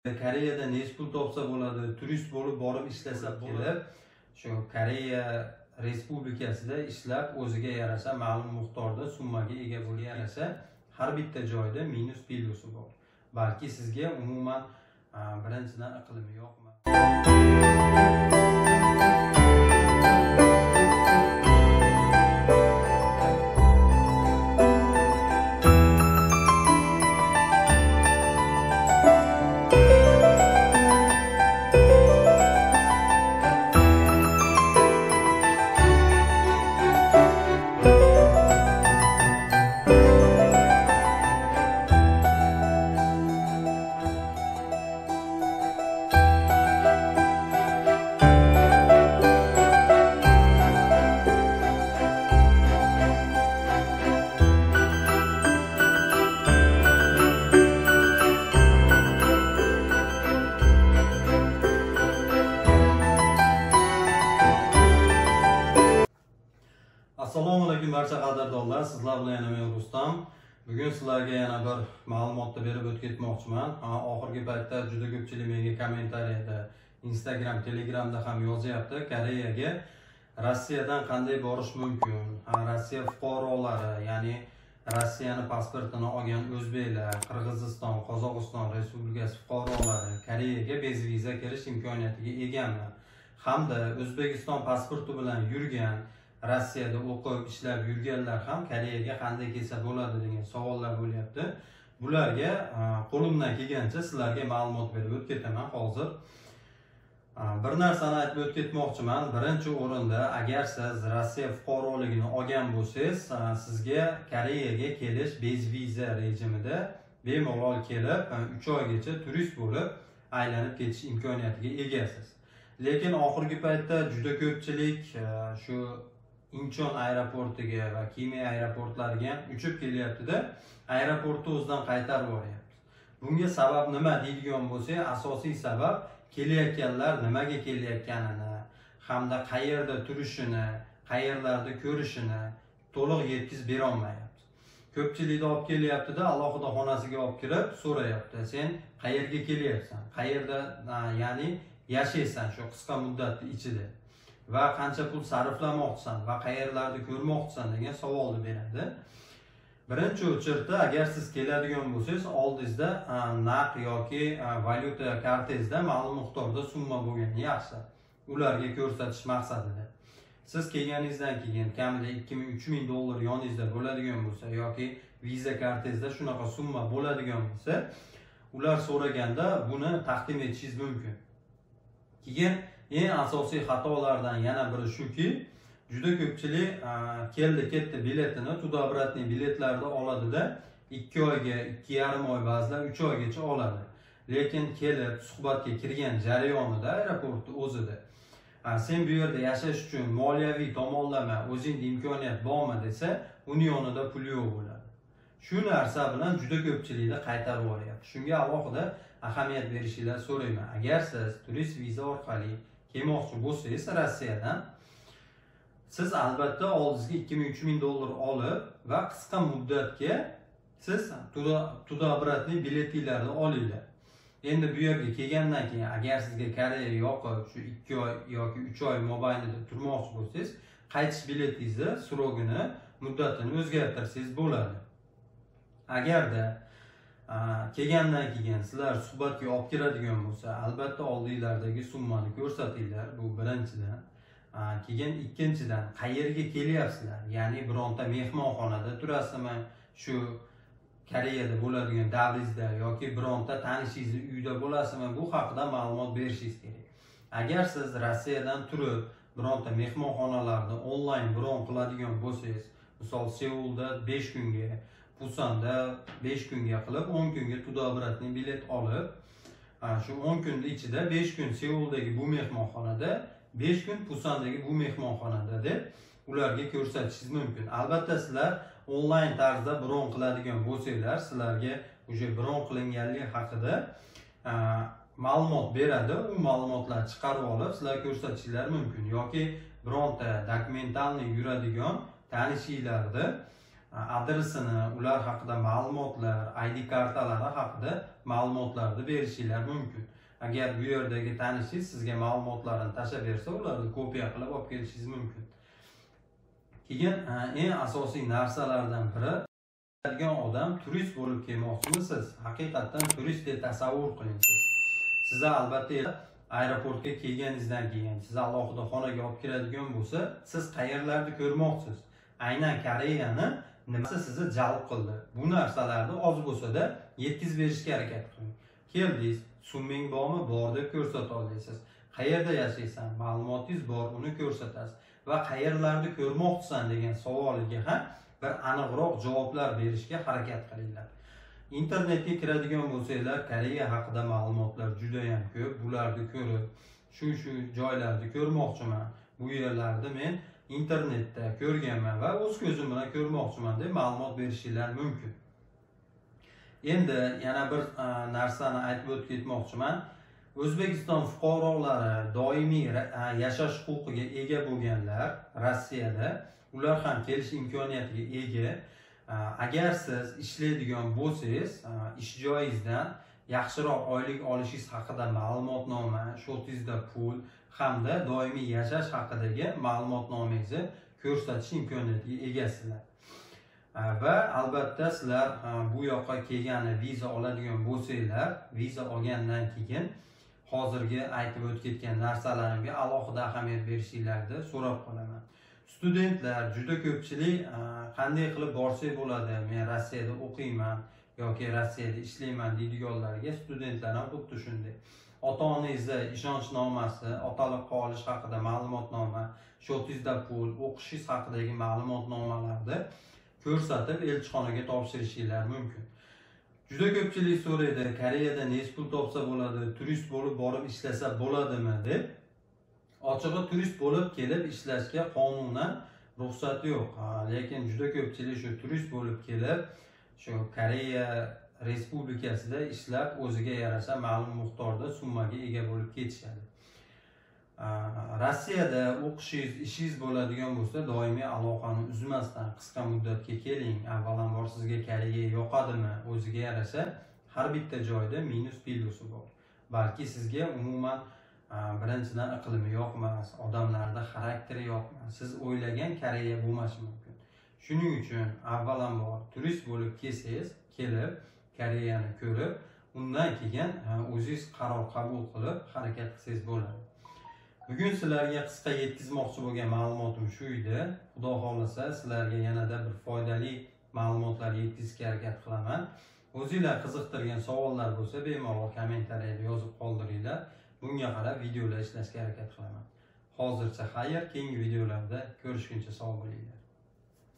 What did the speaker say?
Koreyada necha pul topsa bo'ladi, turist bo'lib borib ishlasa kelib, shu Koreya Respublikasida ishlab o'ziga yarasha ma'lum miqdorda summaga ega bo'lib yarasha har bitta joyda minus plyusi bor. Balki sizga umuman birinchidan iqlimi yo'qmi? Assalomu alaykum barcha qadrdonlar, sizlar bilan yana men Rustam. Bugun sizlarga yana bir ma'lumotni berib o'tib ketmoqchiman. Oxirgi paytda juda ko'pchilik menga kommentariyada, Instagram, Telegramda ham yozyapti. Koreyaga Rossiyadan qanday borish mumkin? Rossiya fuqarolari, ya'ni Rossiyani pasportini olgan o'zbeklar, Qirg'iziston, Qozog'iston Respublikasi fuqarolari Koreyaga bez viza kirish imkoniyatiga egami? Hamda O'zbekiston pasporti bilan yurgan, Rossiyada o'qib, ishlab yurganlar ham Koreyaga qanday kelsa bo'ladi degan savollar bo'lyapti. Bularga qo'limdan kelgancha sizlarga ma'lumot berib o'tib ketaman hozir. Bir narsani aytib o'tib ketmoqchiman. Birinchi o'rinda, agar siz Rossiya fuqaroligini olgan bo'lsangiz, sizga Koreyaga kelish bez viza rejimida bemalol kelib, 3 oygacha turist bo'lib aylanib ketish imkoniyatiga egasiz. Lekin oxirgi paytda juda ko'pchilik shu Incheon aeroportiga va Kime aeroportlariga uchib kelyapti-da, aeroportni o'zidan qaytarib yuboryapti. Bunga sabab nima deydigan bo'lsak, asosiy sabab kelayotganlar nimaga kelayotganini hamda qayerda turishini, qayerlarda ko'rishini to'liq yetkazib bera olmayapti. Ko'pchilikda olib kelyapti-da, alohida xonasiga olib kirib so'rayapti. Sen qayerga kelyapsan? Qayerda, ya'ni yashaysan shu qisqa muddat ichida? Va qancha pul sarflamoqchisan va qayerlarda ko'rmoqchisan degan savolni beradi. Birinchi o'chirda agar siz keladigan bo'lsangiz, oldingizda naqd yoki valyuta kartangizda ma'lum miqdorda summa bo'lgani yaxshi. Ularga ko'rsatish maqsadida. Siz kelganingizdan keyin kamida 2000-3000 dollar yoningizda bo'ladigan bo'lsa yoki viza kartangizda shunaqa summa bo'ladigan bo'lsa, ular so'raganda buni taqdim etishingiz mumkin. Keyin eng asosiy xatolardan yana biri shuki, juda ko'pchilik keldi-ketdi biletini, tudobratning biletlarida oladi-da, 2 oyga, 2,5 oy, ba'zilar 3 oygacha oladi. Lekin kelib suhbatga kirgan jarayonida aeroportda o'zida sen bu yerda yashash uchun moliyaviy tomonlama o'zingda imkoniyat bormi desa, uni yonida pul yo'q bo'ladi. Shu narsa bilan juda ko'pchilikni qaytarib yuboryapti. Shunga alohida ahamiyat berishinglarni so'rayman. Agar siz turist viza orqali kelmoqchi bo'lsangiz Rossiyadan, siz albatta oldingizga 2000-3000 dollar olib va qisqa muddatga siz tudobratli biletinglarni olinglar. Endi bu yerga kelgandan keyin agar sizga Koreya yoqib, shu 2 oy yoki 3 oy mobaynida turmoqchi bo'lsangiz, qaytish biletingizni srogini, muddatini o'zgartirsangiz bo'ladi. Agarda kelgandan keyin sizlar suhbatga olib kiradigan bo'lsa, albatta oldinglardagi summani ko'rsatinglar, bu birinchidan. Keyin ikkinchidan, qayerga kelyapsizlar? Ya'ni bironta mehmonxonada turasizmi? Shu Koreyada bo'ladigan davrizda yoki bironta tanishingizning uyida bo'lasizmi? Bu haqida ma'lumot berishingiz kerak. Agar siz Rossiyadan turib bironta mehmonxonalarni onlayn bron qiladigan bo'lsangiz, misol Seulda 5 kunga, Pusan'da 5 kunga qilib 10 kunga tudobratli bilet olib, shu 10 kun ichida 5 kun Seuldagi bu mehmonxonada, 5 kun Pusan'dagi bu mehmonxonada deb ularga ko'rsatishingiz mumkin. Albatta sizlar onlayn tarzda bron qiladigan bo'lsanglar, sizlarga o'sha bron qilinganligi haqida ma'lumot beradi. U ma'lumotlarni chiqarib olib sizlar ko'rsatishingiz mumkin yoki bironta dokumentalni yuradigan tanishinglarni adresini, ular haqida ma'lumotlar, ID kartalari haqida ma'lumotlarni berishingiz mumkin. Agar bu yerdagi tanishingiz sizga ma'lumotlarni tashlab bersa, ularni kopiya qilib olib kelishingiz mumkin. Keyin eng asosiy narsalardan biri, odam turist bo'lib kelmoqchimisiz? Haqiqatan turist deb tasavvur qiling siz. Siz albatta aeroportga kelganingizdan keyin siz alohida xonaga olib kiradigan bo'lsa, siz qayerlarni ko'rmoqchisiz? Aynan Koreyani nimasi sizni jalb qildi? Bu narsalarni oz bo'lsa-da yetkazib berishga harakat qiling. Keldingiz, summing bormi? Bor deb ko'rsata olasiz. Qayerda yashaysan? Ma'lumotingiz bor, uni ko'rsatasiz. Va qayerlarni ko'rmoqchisan degan savoliga ham bir aniqroq javoblar berishga harakat qilinglar. Internetga kiradigan bo'lsanglar, Koreya haqida ma'lumotlar juda ham ko'p. Bularni ko'rib, shu joylarni ko'rmoqchiman. Bu yerlarni men internetda ko'rganman va o'z ko'zim bilan ko'rmoqchiman deb ma'lumot berishingiz mumkin. Endi yana bir narsani aytib o'tib ketmoqchiman. O'zbekiston fuqarolari doimiy yashash huquqiga ega bo'lganlar Rossiyada, ular ham kelish imkoniyatiga ega. Agar siz ishlaydigan bo'lsangiz, ish joyingizdan yaxshiroq oylik olishingiz haqida ma'lumotnoma, shotingizda pul hamda doimiy yashash haqidagi ma'lumotnomangizni ko'rsatish imkoniyatiga egasizlar. Va albatta sizlar bu yoqqa kelgani viza oladigan bo'lsanglar, viza olgandan keyin hozirgi aytib o'tib ketgan narsalarimga alohida ahamiyat berishinglarni so'rab qolaman. Studentlar juda ko'pchilik qanday qilib borsak bo'ladi? Men Rossiyada o'qiyman yoki Rossiyada ishlayman deydiganlarga studentlar ham xuddi shunday. Ota-onangizni ishonchnomasi, otaliqqa olish haqida ma'lumotnoma, shotingizda pul, o'qishingiz haqidagi ma'lumotnomalarni ko'rsatib elchixonaga topshirishingiz mumkin. Juda ko'pchilik so'raydi, Koreyada nech pul topsa bo'ladi, turist bo'lib borib ishlasa bo'ladimi deb. Ochig'i turist bo'lib kelib ishlashga qonunan ruxsat yo'q. Lekin juda ko'pchilik shu turist bo'lib kelib, shu Koreya Respublikasida ishlab o'ziga yarasha ma'lum miqdorda summaga ega bo'lib ketishadi. Rossiyada o'qishingiz, ishingiz bo'ladigan bo'lsa, doimiy aloqani uzmasdan qisqa muddatga keling. Avvalambor sizga Koreya yoqadimi? O'ziga yarasha har bitta joyda minus plyusi bor. Balki sizga umuman birinchidan iqlimi yoqmas, odamlarda xarakteri yoqmas. Siz o'ylagan Koreya bo'lmashi mumkin. Shuning uchun avvalambor turist bo'lib kelsangiz, kelib Koreyani ko'rib, undan keyin o'zingiz qaror qabul qilib harakat qilsangiz bo'ladi. Bugun sizlarga qisqa yetkazmoqchi bo'lgan ma'lumotim shu edi. Xudo xolasa sizlarga yanada bir foydali ma'lumotlar yetkazishga harakat qilaman. O'zingizlar qiziqtirgan savollar bo'lsa, bemalol kommentariyada yozib qoldiringlar. Bunga qarab videolar ishlashga harakat qilaman. Hozircha xayr, keyingi videolarda ko'rishguncha sog' bo'linglar.